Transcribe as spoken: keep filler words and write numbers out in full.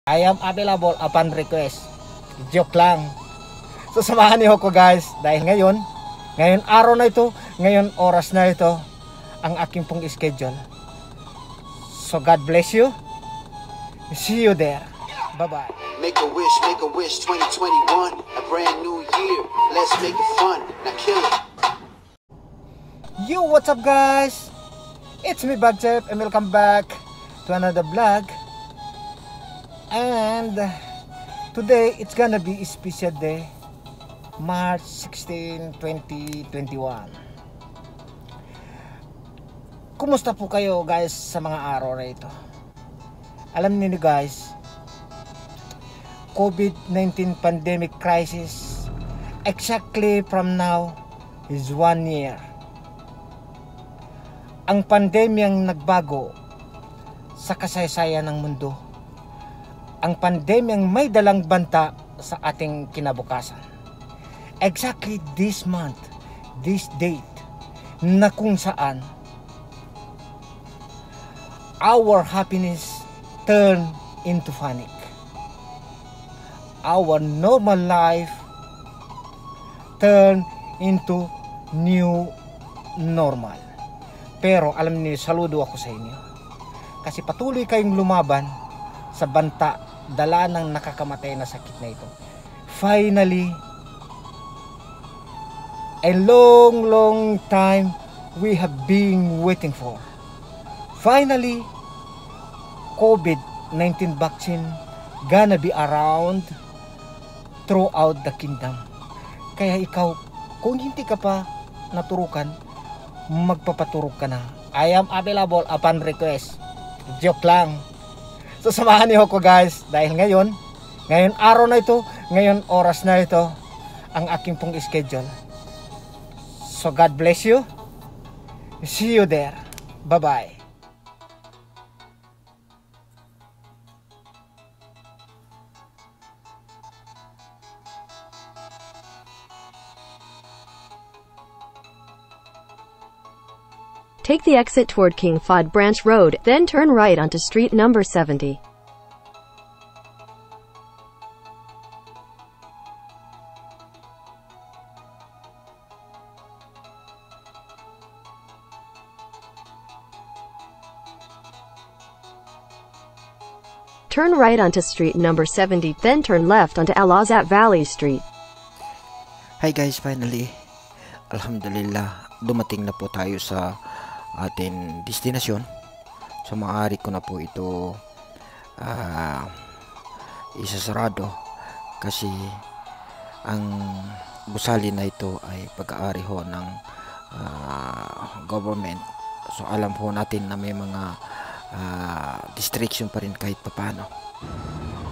I am available upon request. Joke lang. So samahan niyo ko guys dahil ngayon, ngayon araw na ito, ngayon oras na ito ang aking pong schedule. So God bless you. See you there. Bye-bye. Make a wish, make a wish, twenty twenty-one, a brand new year. Let's make it fun. Now kill it. Yo, what's up guys? It's me Bagjeff and welcome back to another vlog. And today it's gonna be a special day, March sixteenth, twenty twenty-one. Kumusta po kayo guys sa mga araw na ito? Alam niyo guys, COVID nineteen pandemic crisis exactly from now is one year. Ang pandemyang nagbago sa kasaysayan ng mundo. Ang pandemyang may dalang banta sa ating kinabukasan. Exactly this month, this date, na kung saan our happiness turn into panic. Our normal life turn into new normal. Pero alam niyo, saludo ako sa inyo. Kasi patuloy kayong lumaban sa banta, dala ng nakakamatay na sakit na ito. Finally, a long long time we have been waiting for. Finally, COVID nineteen vaccine gonna be around throughout the kingdom. Kaya ikaw, kung hindi ka pa naturukan, magpapaturok ka na. I am available upon request. Joke lang. So samahan niyo ko guys dahil ngayon, ngayon araw na ito, ngayon oras na ito ang aking pong schedule. So God bless you. See you there. Bye-bye. Take the exit toward King Fahd Branch Road, then turn right onto street number seventy. Turn right onto street number seventy, then turn left onto Al-Azat Valley Street. Hi guys, finally, alhamdulillah, dumating na po tayo sa ating destinasyon. So maaari ko na po ito uh, isasarado kasi ang gusali na ito ay pag-aari ho ng uh, government. So alam po natin na may mga uh, distraction pa rin kahit papano.